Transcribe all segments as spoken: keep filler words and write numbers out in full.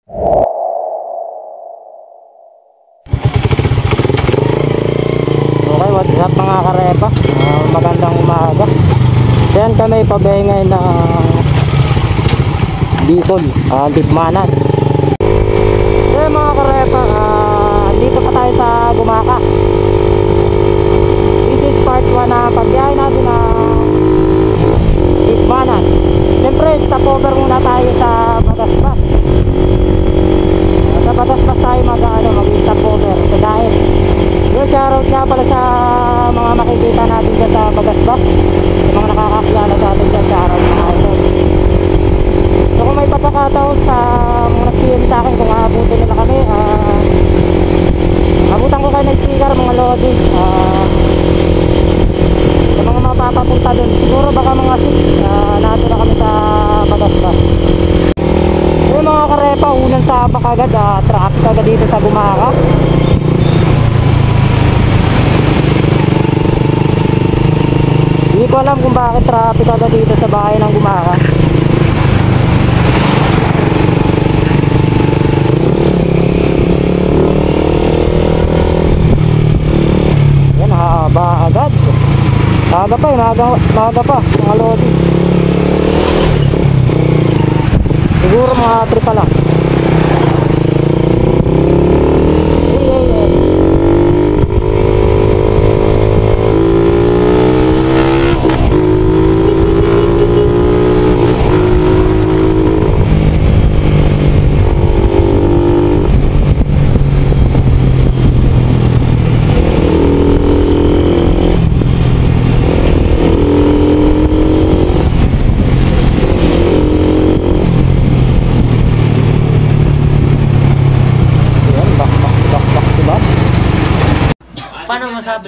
Okay, what's up mga karepa? Uh, magandang umaga. Yan kami pabiyahe ngayon ng Bicol, uh, Dibmanan. So mga karepa, uh, dito pa tayo sa Gumaka. This is part one na pagbiyahe natin ng Dibmanan. Siyempre stopover muna tayo sa Bagasbas. uh, Sa Bagasbas tayo mag, ano, mag-stopover sa dahil. Yung shoutout nga pala sa mga makikita natin dyan sa Bagasbas, sa mga nakakakilala sa atin dyan, shoutout mga idol. So kung may pagkakataon sa mga nag-P M sa akin kung aabutin nila kami, uh, abutan ko kayo ng sticker mga lodi, uh, sa mga mapapapunta dun, siguro baka mga six uh, natin na kami sa Bagasbas. So yung mga karepa, unang sapak agad, uh, traffic agad dito sa Gumaka. Hindi ko alam kung bakit traffic agad dito sa bahay ng Gumaka. Yan, haba agad. Maga pa eh, maga, maga pa mga lodi. Siguro mga trip pa lang. Hey, hey, hey. Paano masabi?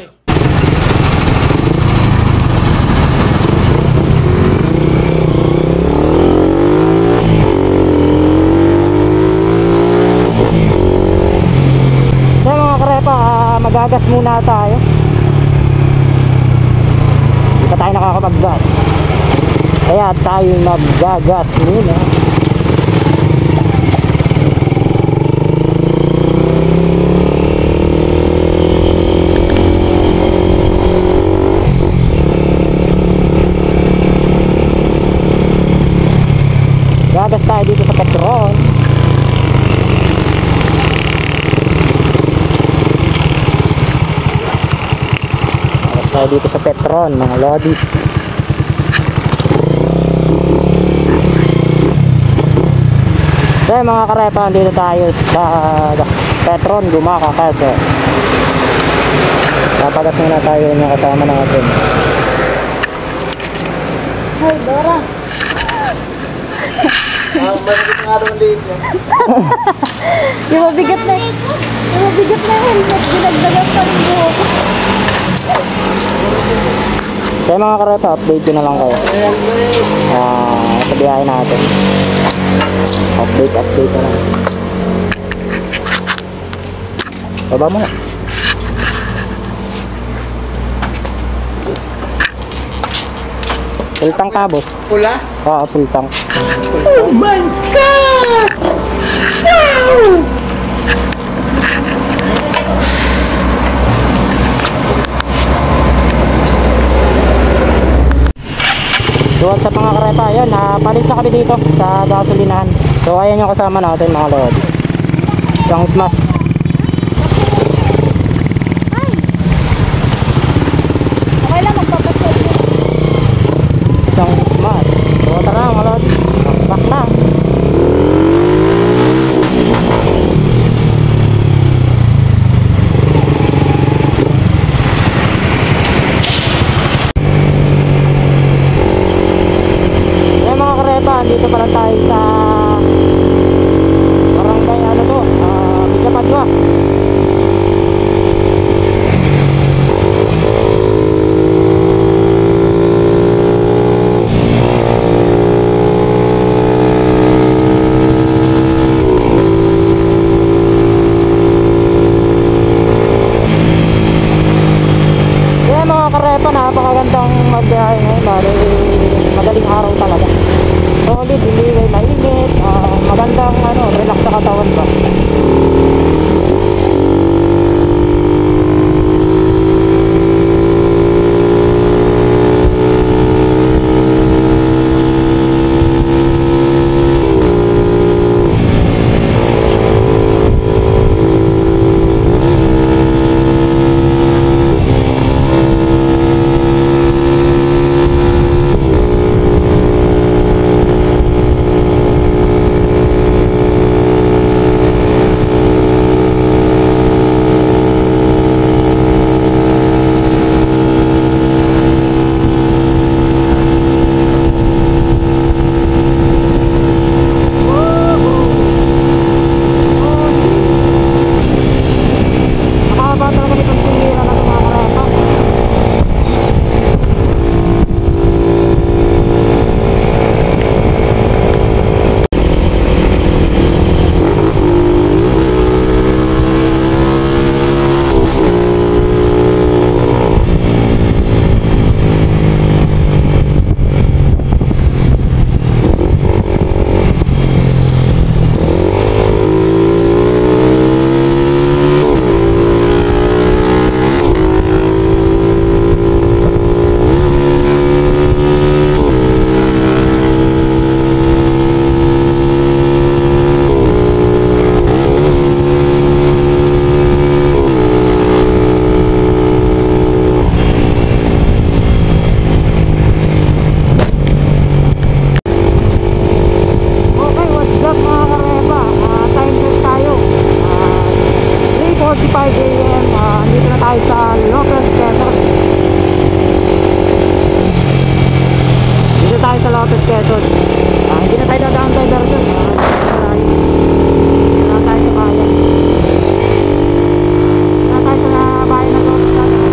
So mga karepa, uh, magagas muna tayo. Hindi pa tayo nakakapag-gas, kaya tayo mag-gas muna. Gagas tayo dito sa Petron. Gagas tayo dito sa Petron mga lodi. So mga karepa, dito tayo sa Petron, Gumaka kasi papagas muna tayo yung kasama natin. Hoy, Dora. Ah, mabigat nga rin liit yan. Yung mabigat na yung mabigat na helmet, ginagdagan pa rin buhok. Kaya mga karepa, update ko na lang kayo. Ah, sa biyahe natin. Update, update na lang. Baba mo na. Full tank ka, boss? Pula? Oo, full tank. Oh my God! Wow! So what's up mga karepa, ayan, napalis na kami dito sa gasolinahan. So ayan yung kasama natin mga lodi. Isang smash. Okay lang, magpapasal. Isang smash. So tara mga lodi, back na. Dito pa lang tayo sa barangay ano to, uh, Bigapan five a m Uh, dito na tayo sa Lopez, Quezon. Dito tayo sa Lopez, Quezon. Uh, hindi na tayo dadaan tayo version. Uh, dito na tayo sa bayan. Dito na tayo sa bayan ng Lopez, Quezon.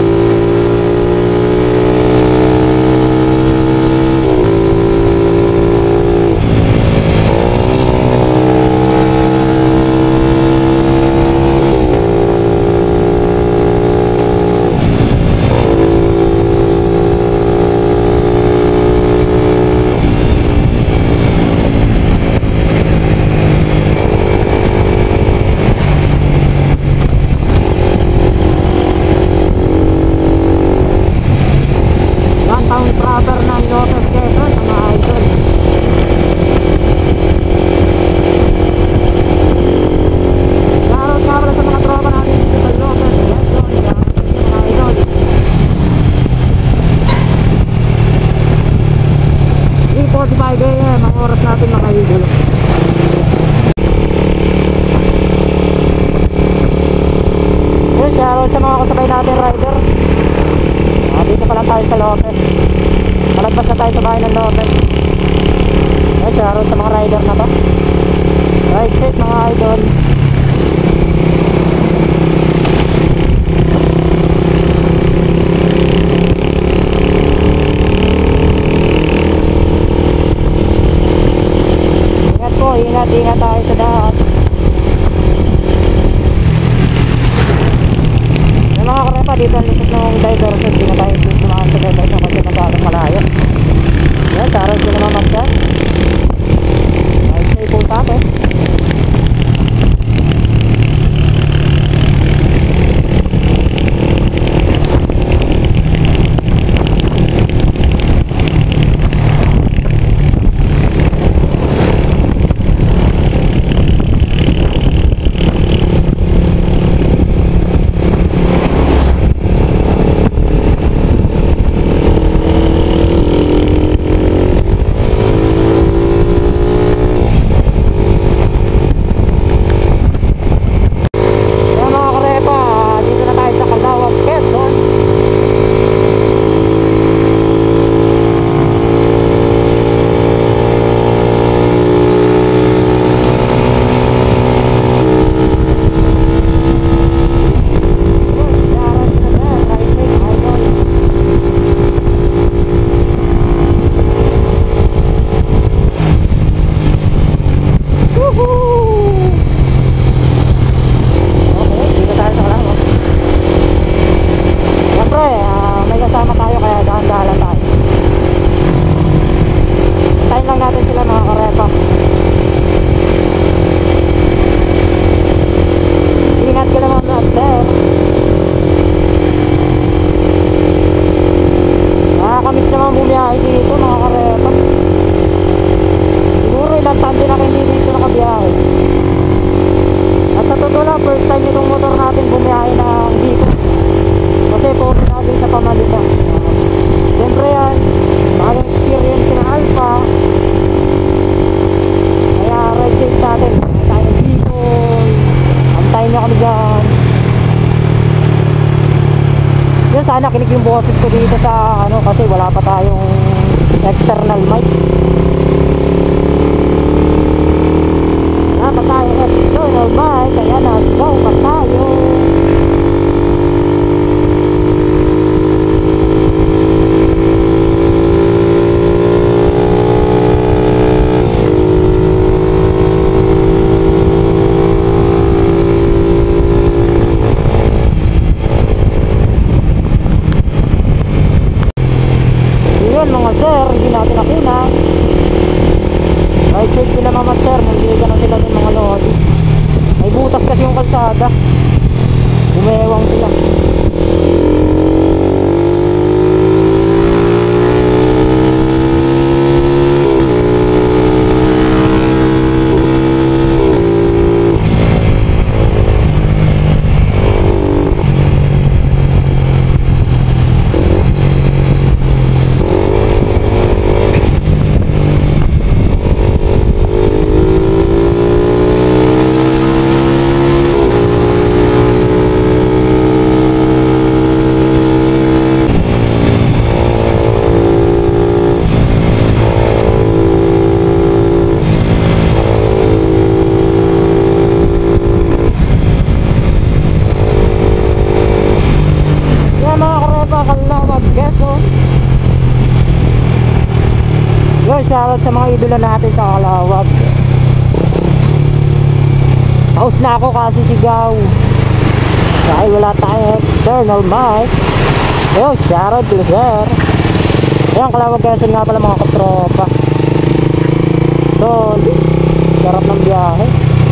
Town proper ng Lopez, Quezon, mga idol. Shoutout nga pala sa mga tropa natin dito sa Lopez, Quezon, mga idol. eight forty-five a m ang oras natin, mga idol. Yes, shoutout sa mga kasabay natin rider. Ah, dito pa lang tayo sa Lopez. Malagpas na tayo sa bahay ng Lopez. Ay, shoutout sa mga rider na ba? Ride safe, mga idol. Ingat po, ingat, ingat tayo sa daan. Yung mga karepa, dito ang lusot ng diversion. Hindi na tayo sumaan sa diversion kasi nagkaroon malayo. Yan, shoutout ko naman mag dyan. Ride safe po sa atin. Sana kinig yung boses ko dito sa ano kasi wala pa tayong external mic. Wala pa tayong external mic kaya nasa pa tayo. Mga sir, hindi natin nakuna. Right side sila mga sir, nandiligan na sila ng mga lodi. May butas kasi yung kalsada. Umewang sila. shoutout sa mga idolo natin sa Kalawag. Pause na ako kasi sigaw. Dahil wala tayong external mic. Yo, shoutout to sir. Ayan, Kalawag Quezon nga pala mga katropa. So, sarap ng biyahe.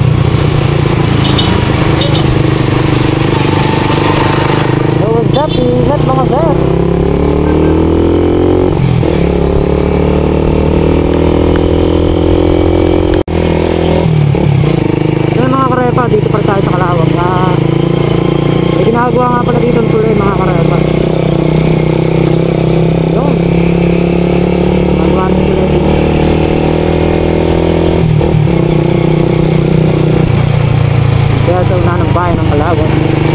So, what's up? Ingat mga sir. So, mga karepa, dito pa tayo sa Kalawag. Ah, may ginagawa nga pala dito ng tuloy mga karepa. Yun. Magawa ng tuloy dito. Kaya sa una ng bayan ng Kalawag.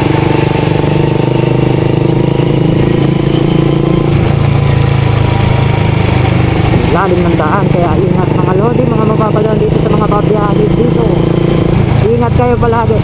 Lalim ng daan, kaya ingat mga lodi, mga mapapalan dito sa mga babiyahe dito. Ingat kayo palagi.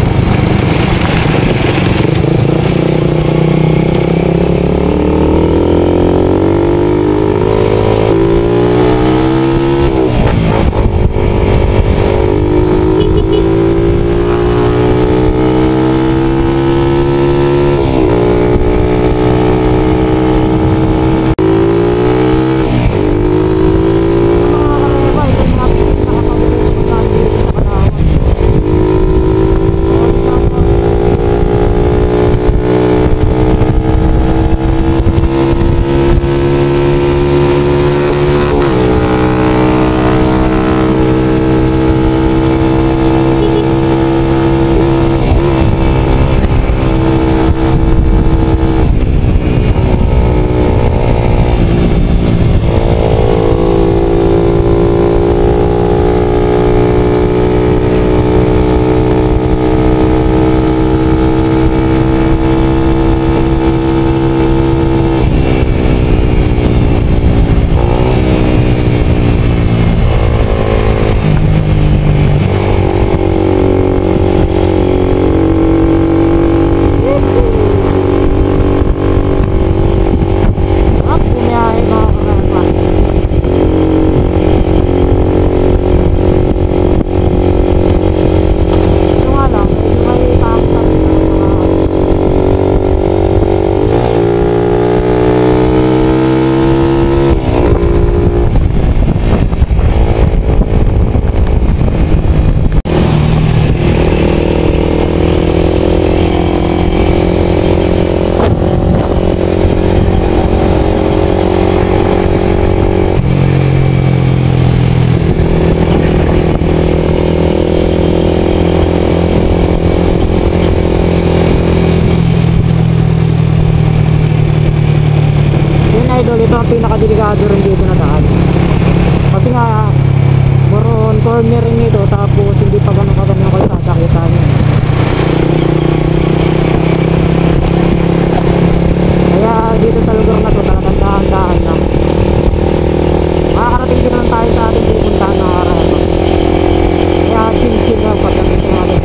Ito ang pinakadelikado rin dito na daan kasi nga moron cornering nito tapos hindi pa ganun kaganda ng kalsada kita nyo, kaya dito sa lugar na to talagang dahan-dahan lang. Makakarating din naman tayo sa ating pupuntahan na araw, kaya chill-chill lang pagdating sa atin.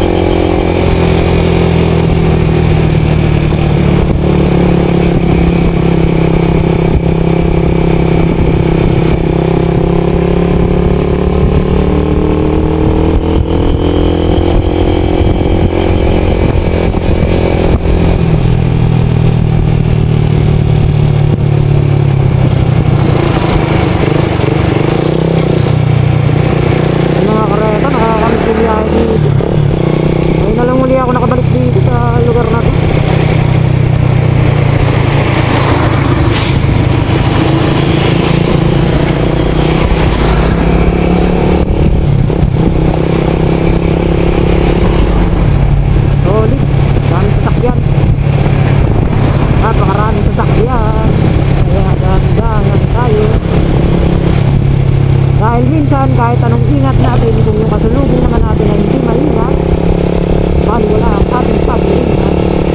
Dahil minsan kahit anong ingat natin, kung yung kasalubong naman natin ay hindi maingat, bali wala ang ating pag-iingat.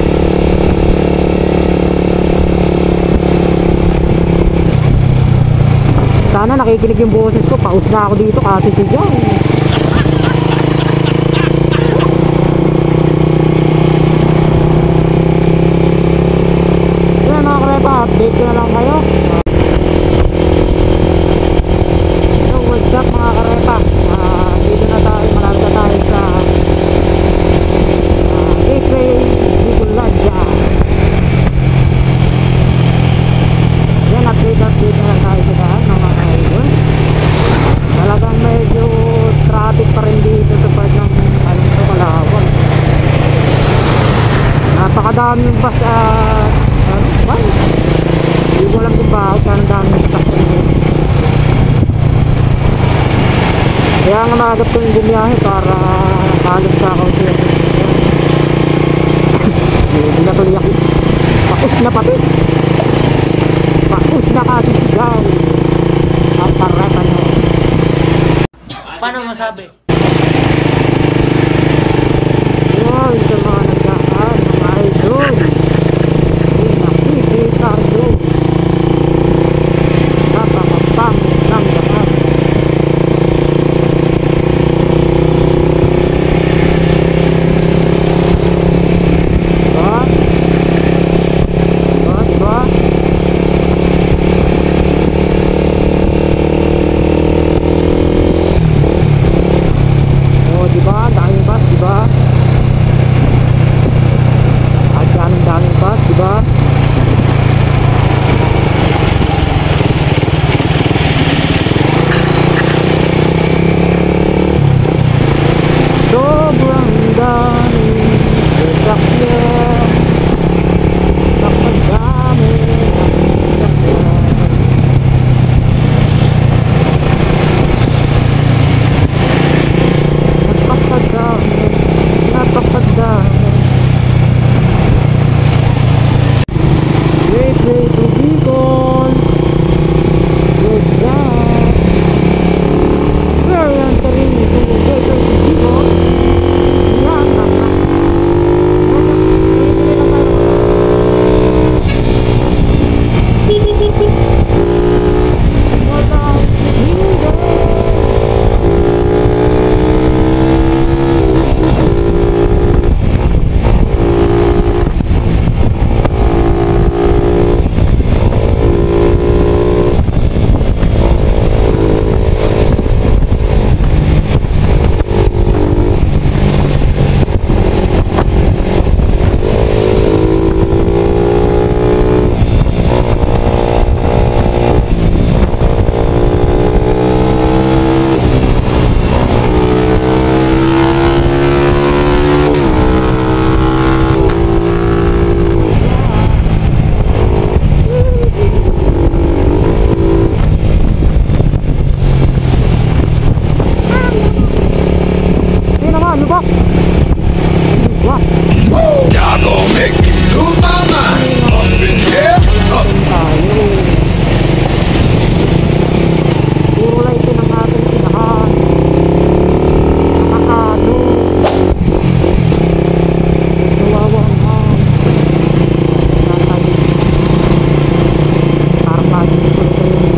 Sana nakikinig yung boses ko, paus na ako dito kasi sigaw. Yan mga krepa, update ko na lang kayo. bus at ano, van. Hindi ko alam kung bakit ang dami ng sasakyan dito. Kaya nga maagap ko yung bumiyahe para halos sa ako siya. Hindi na tuloy ako. Paus na pati. Paus na kasisigaw. Ang pareta nyo. Paano masabi? Yun sa mga nagdaan, mga idol. Yung nakikita doon. Napakapangit ng daan. Diba? Diba? Diba? O diba? Daming bus, diba? At daming daming bus, diba? Sobrang daming sasakyan. Napakadami ng sasakyan. Napakadami, napakadami. Gateway to Bicol. Good job. We're entering into the gateway to Bicol. Yan, tama. Wala hindi. Hindi naman, di ba? Wah, Y'all gon' make me lose my mind. Up in here, up. tayo. Puro lang ito ng ating pinahan. Nakakano. Nawawangan. Nakakano. Karpagin ko ito yung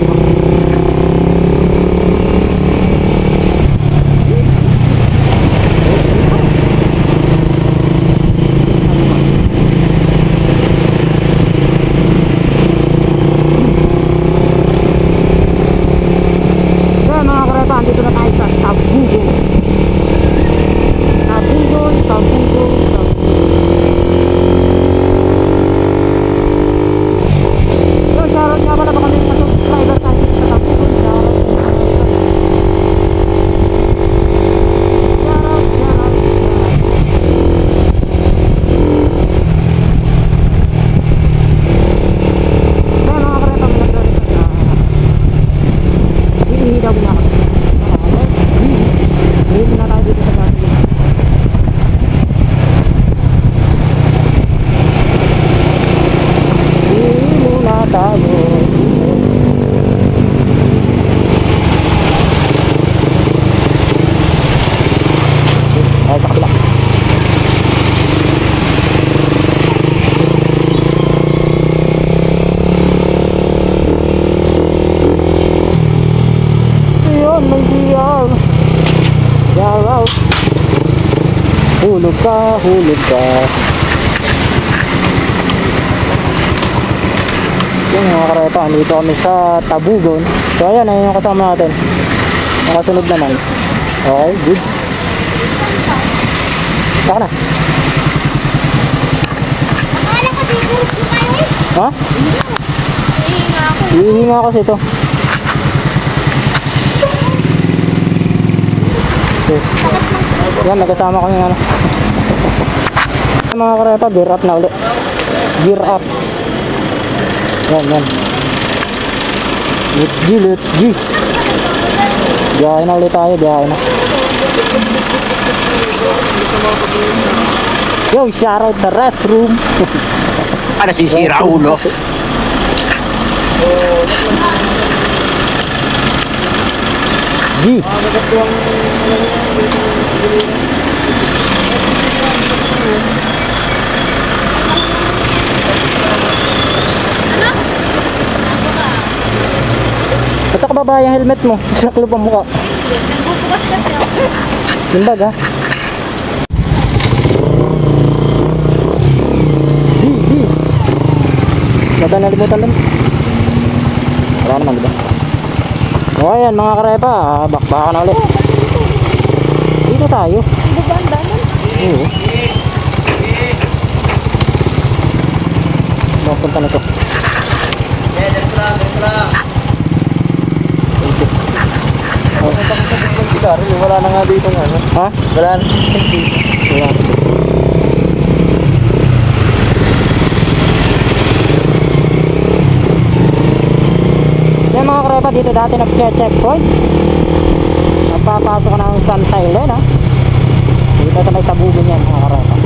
Kaya mga karepa, andito na tayo sa Tabugo. Tabugo, Tabugo, Tabugo. Yo, shoutout nga pala ba kami sa subscriber tayo dito sa Tabugo. Shoutout. Shoutout, shoutout, shoutout. Kaya mga karepa, may nagdari sa Hihingi daw muna ako. Hihingi na tayo dito sa dati. Hihingi muna tayo. Ay, sa kabila. Ayun, may D R. Yaraw. Hulog ka, hulog ka. Yung mga karepa, dito kami sa Tabugon. So ayan, ayun yung kasama natin. Nakasunod naman. Okay, good. Saka na. Akala ko dito kayo. Ha? Hihinga ako. Hihinga kasi ito. Okay. Yan, nagkasama kami ano. Mga karepa, beer up na ulit. Gear up. Yan, yan. Let's G, let's G. Biyahe na ulit tayo, biyahe na. Yo, shoutout sa restroom. Para sisira ulo. G. Ba't nakababa yung helmet mo? Sa klub ang mukha. Nagbubukas kasi ako. Yung bag ha? Di, di. Nada nalimutan din. Wala naman diba? O ayan mga karepa, bakbaka na ulit. Dito tayo. Hindi ba ang dami? Oo. Mga punta na to. Wala na nga dito nga. No? Ha? Wala na. Wala. Yan mga karepa, dito dati nag-checkpoint. Nagpapasok ka ng San Thailand ha. Dito sa may tabugan yan mga karepa.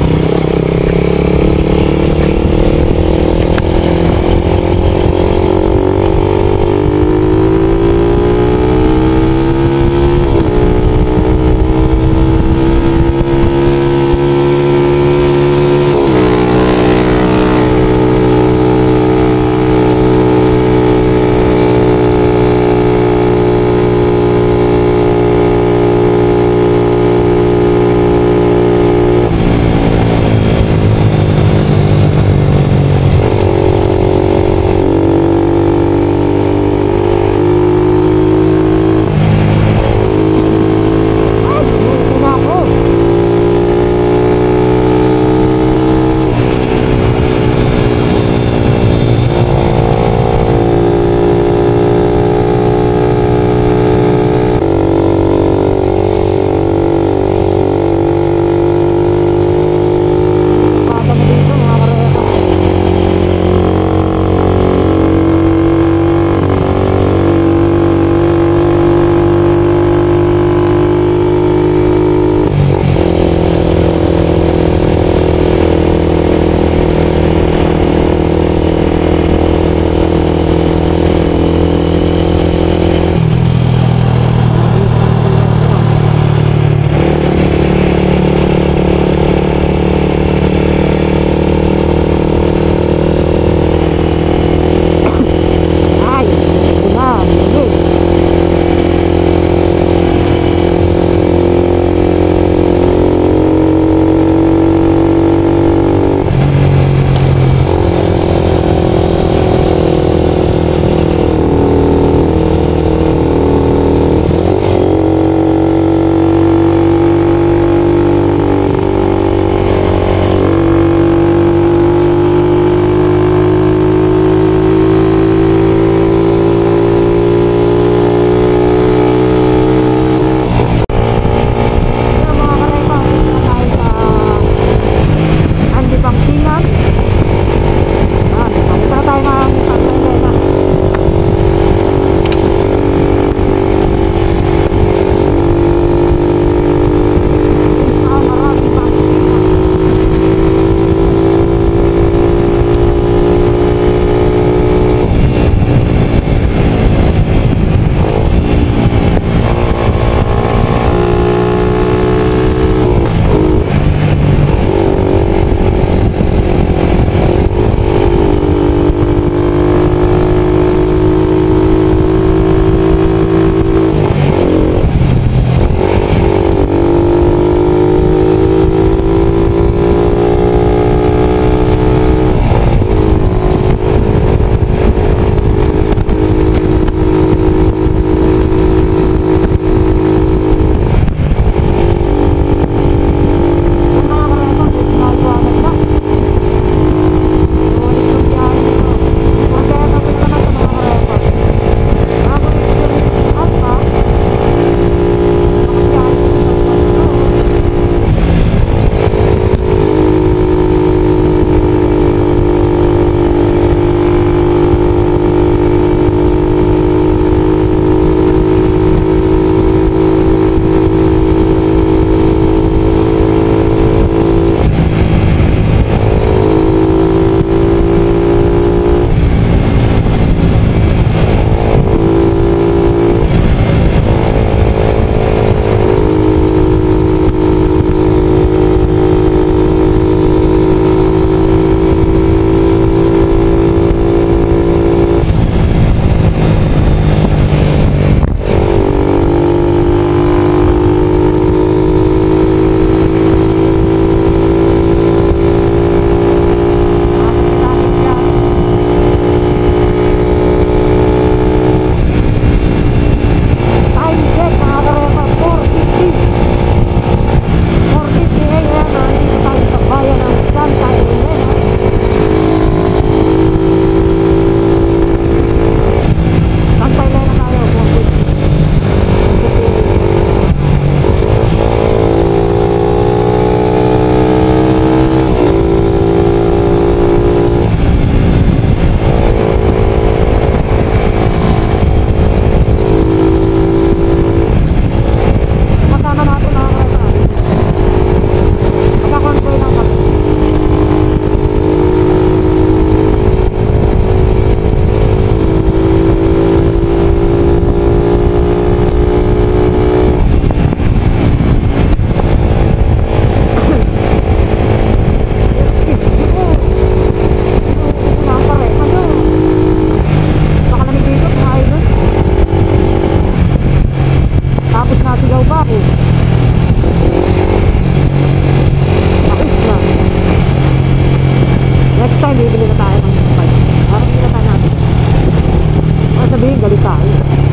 bibili na tayo ng bike. Parang bibili na tayo natin. Para sabihin, galit tayo.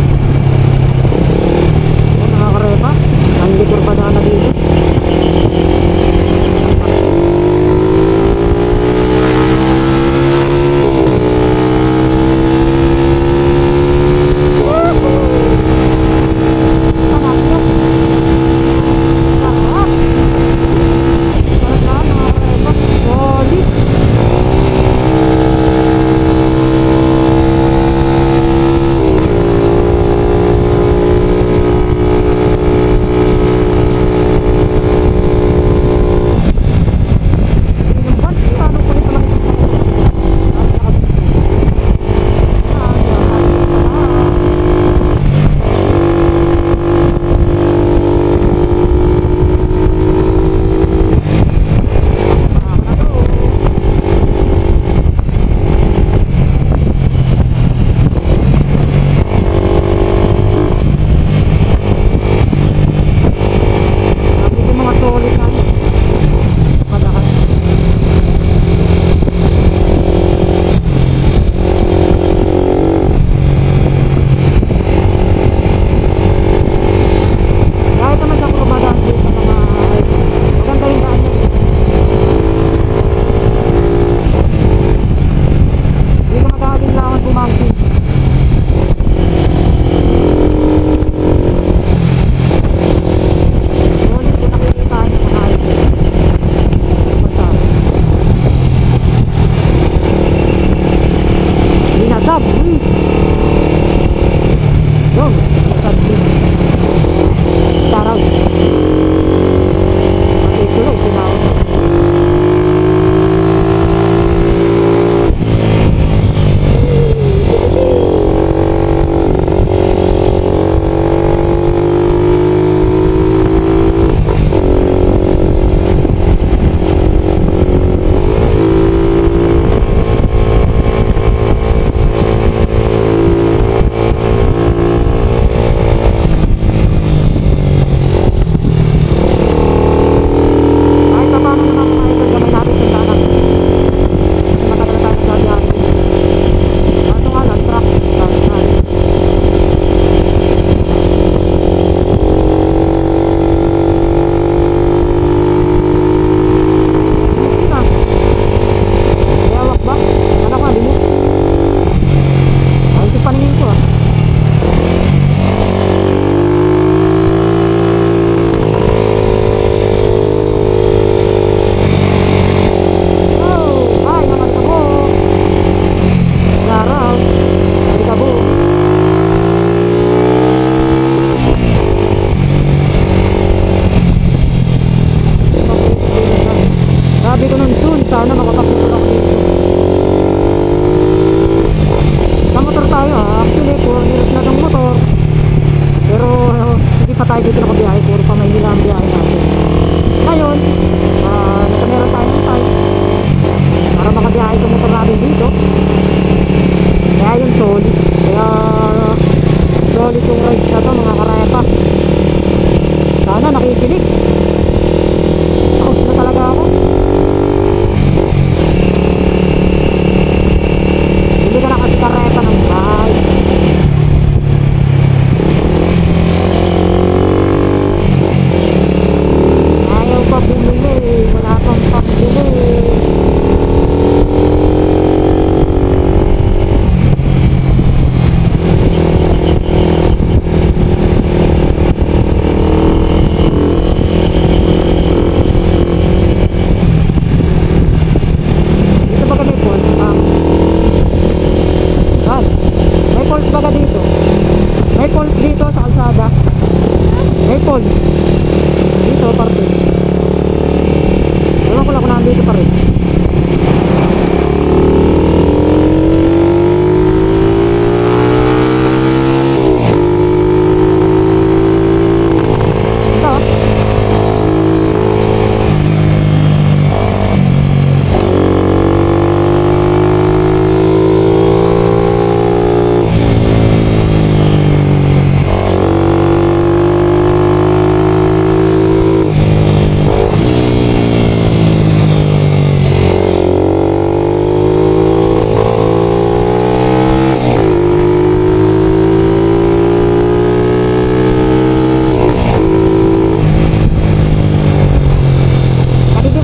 Ayan, nakakarepa. Ang likor pa na dito.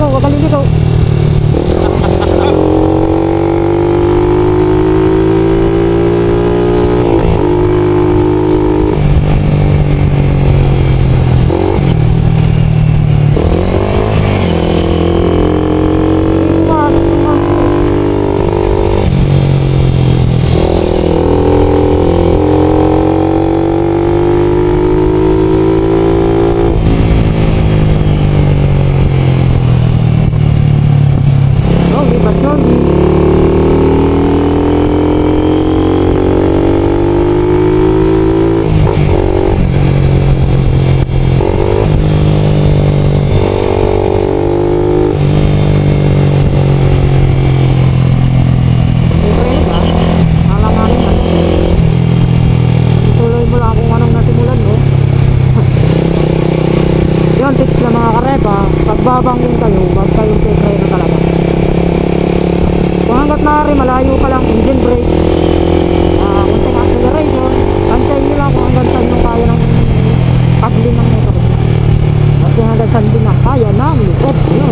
kaliligaw, huwag kaliligaw. Babangin kayo, wag kayong take na talaga. Kung hanggat maaari, malayo pa lang, engine brake, uh, kunting acceleration, pantayin nyo lang kung hanggang saan yung kaya ng paglin ng motor. At kung hanggang saan din na kaya ng likod nyo.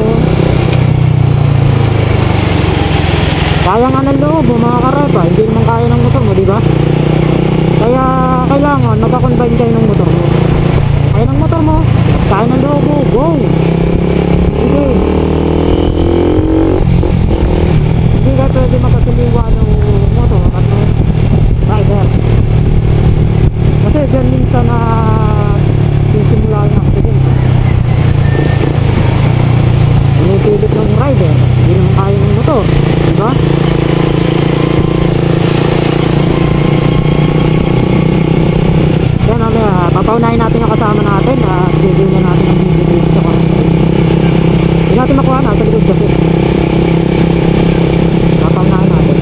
Kaya nga ng loob mo mga karepa, hindi naman kaya ng motor mo, diba? Kaya kailangan magka-combine kayo ng motor mo. Kaya ng motor mo, kaya ng loob mo, go! Hindi Hindi ka pwede makasaliwa ng motor at ng rider. Kasi dyan minsan na sisimula yung accident. Pinipilit ng rider, hindi naman kaya ng motor, diba? Kaya mamaya papaunahin natin yung kasama natin at bibigyan na natin ang video dito sa quarantine. Hindi natin makuha na sa likod kasi napaunahan natin.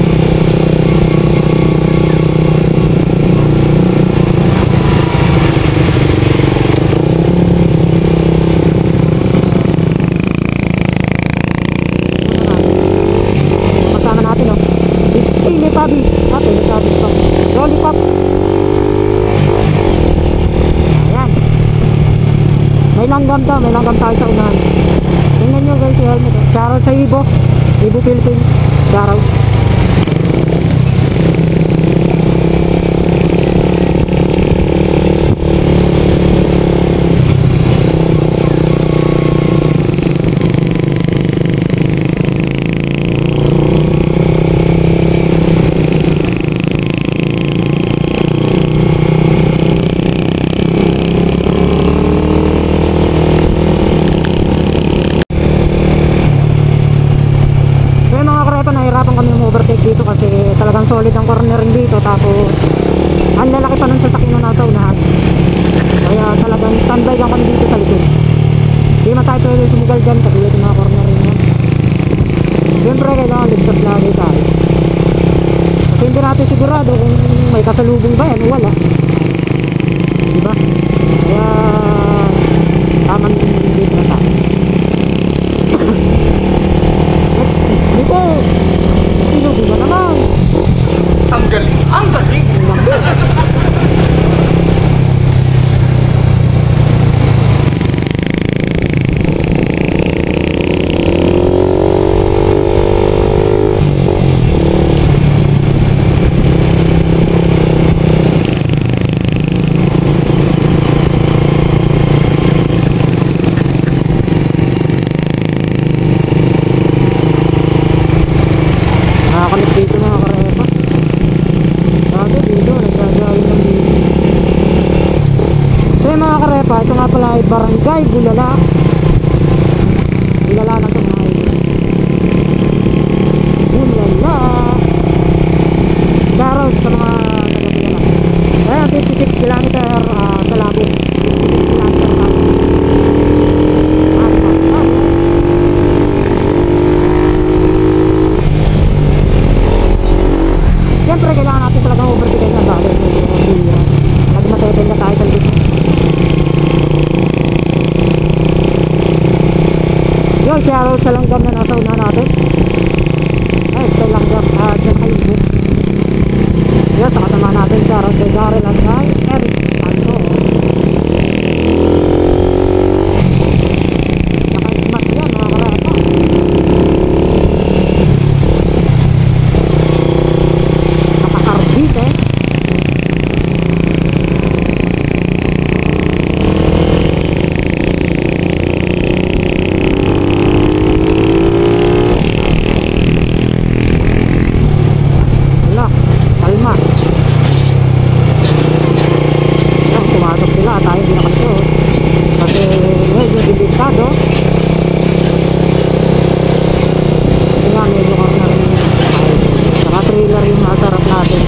Kasama natin o oh. May pabis ate, may pabis pa lollipop. Ayan, may langgam daw, may langgam tayo sa unahan. Tingnan nyo guys yung helmet. Shoutout sa Ibo, Ibo Philippines. Shoutout. Dito kasi talagang solid ang cornering dito, tapos ang lalaki pa ng sasakyan na nasa unahan, kaya talagang standby lang kami dito sa likod. Hindi man tayo pwede sumugal dyan katulad yung mga cornering yan. Siyempre kailangan ligtas lagi tayo kasi hindi natin sigurado kung may kasalubong ba yan o wala, diba? Kaya tamang dito na tayo. Dito sinubi na naman. Ang galing, ang galing. Nakakalip dito mga karepa. Dati dito, nagkagaling ng dito. So mga karepa, ito nga pala ay Barangay Bulala. Bulala na ito mga ito. Bulala. Shoutout sa mga taga-Bulala. Ayan, fifty-six kilometer uh, sa Labo. fifty-six kilometer sa Labo. Siyempre kailangan natin talagang overtake na bagay. Lagi matipid na tayo sa likod. Yun, shoutout sa langgam na nasa una natin. Ay, ito langgam. Ah, dyan kayo po. Yun, sa kasama natin shoutout kay Darrell at kay Eric. Ano? Nakaigmat yan mga karapa. natin.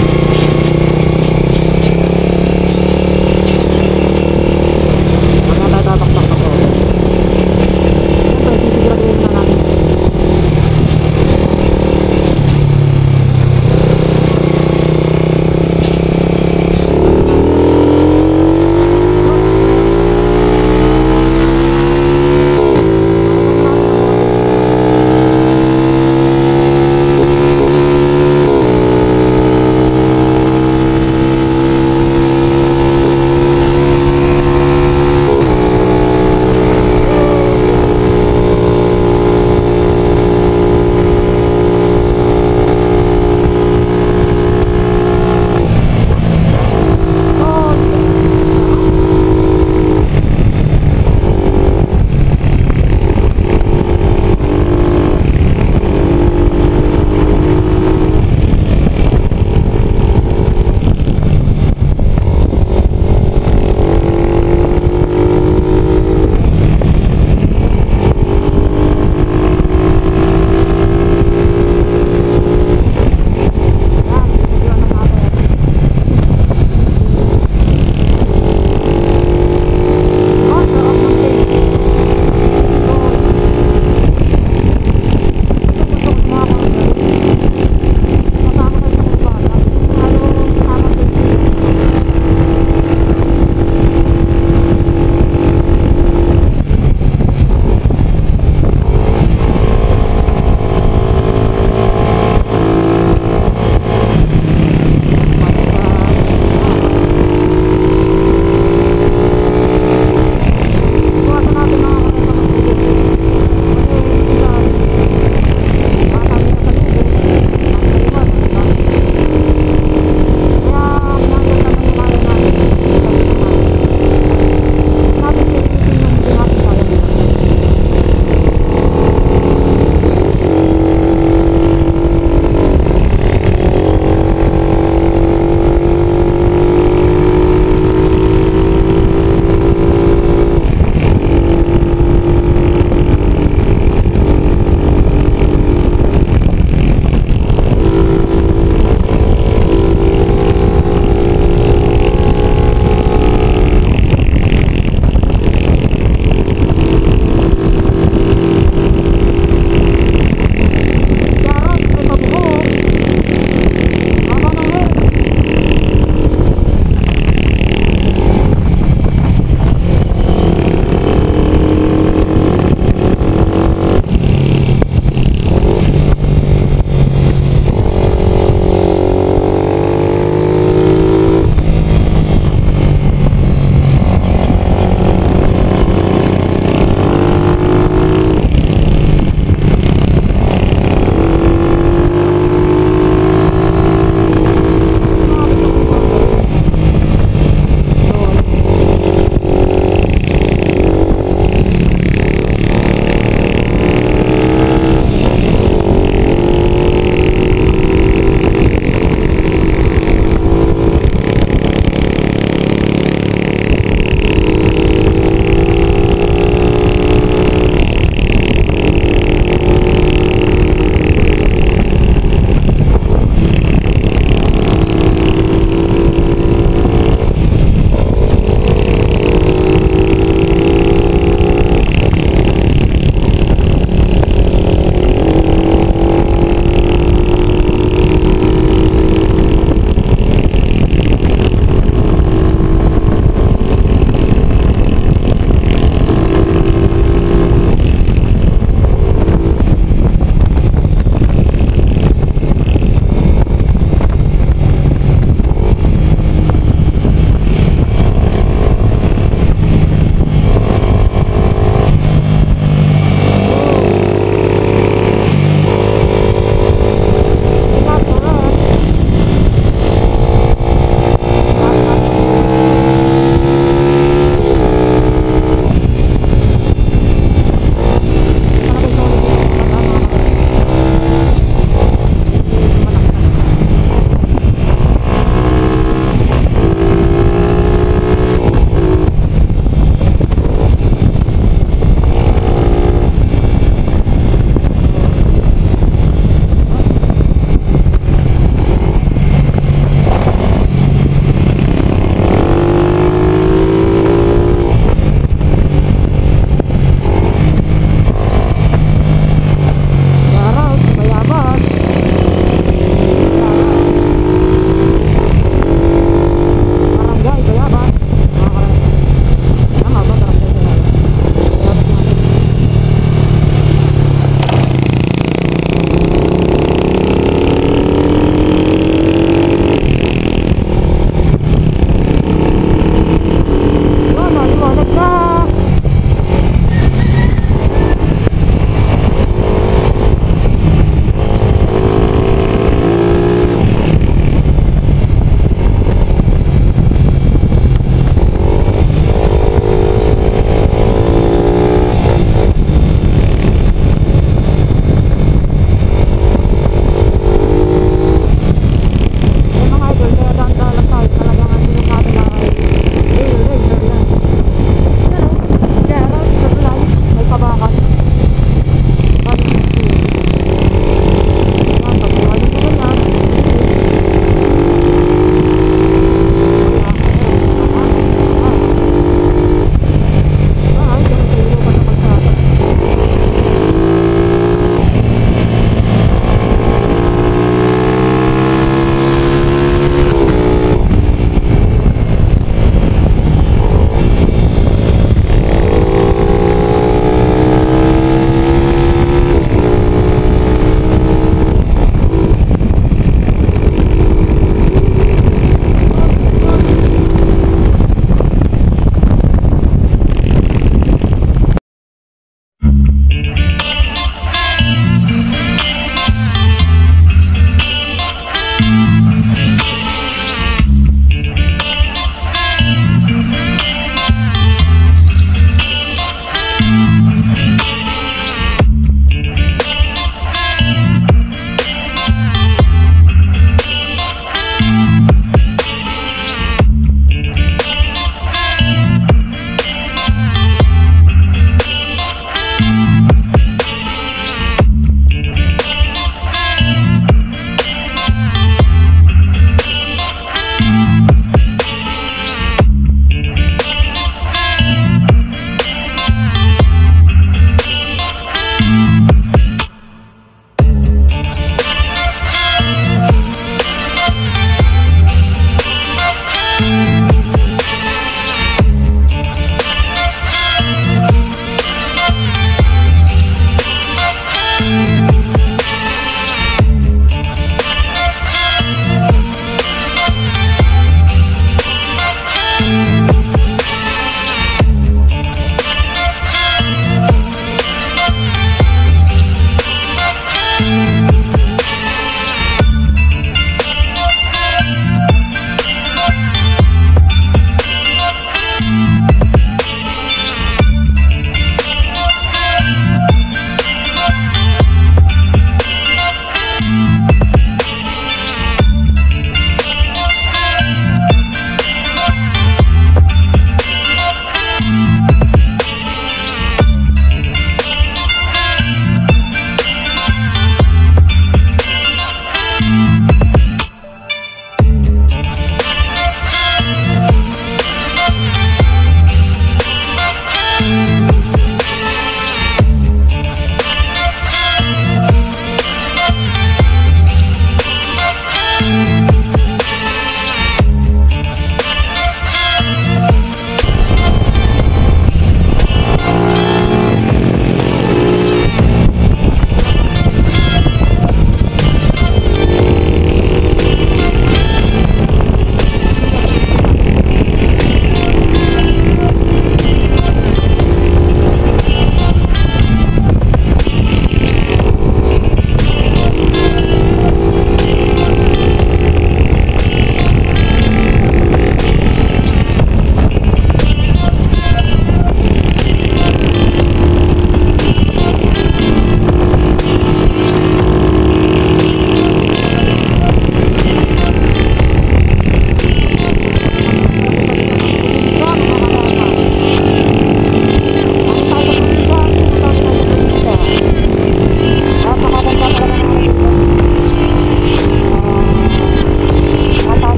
Huwag na tayo tataktak na po. Siyempre, sisiguraduhin na natin.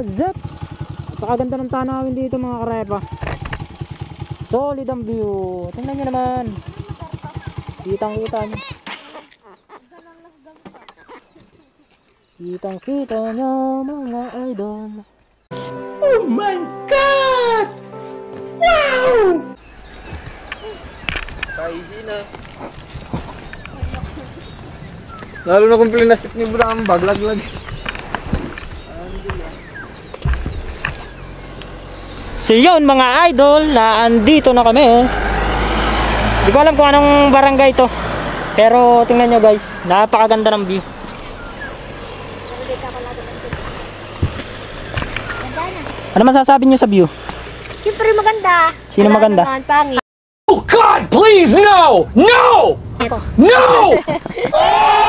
what's up? Napakaganda ng tanawin dito mga karepa. Solid ang view. Tingnan nyo naman. Kitang kita nyo. Kitang kita nyo mga idol. Oh my God! Wow! Easy na. Lalo na kung plinastik ni Bram, baglaglag. So yun mga idol, na andito na kami. Hindi ko alam kung anong barangay to. Pero tingnan nyo guys, napakaganda ng view. Ano masasabi nyo sa view? Siyempre maganda. Sino Wala maganda? naman, pangit. Oh God, please, no! No! No!